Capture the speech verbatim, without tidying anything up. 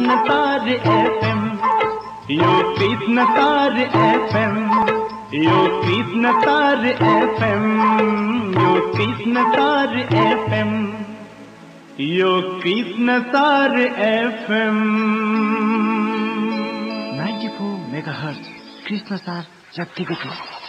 Krishnasar F M, yo Krishnasar F M, yo Krishnasar F M, yo Krishnasar F M, yo Krishnasar F M. ninety-four megahertz Krishnasar Shakti Guru.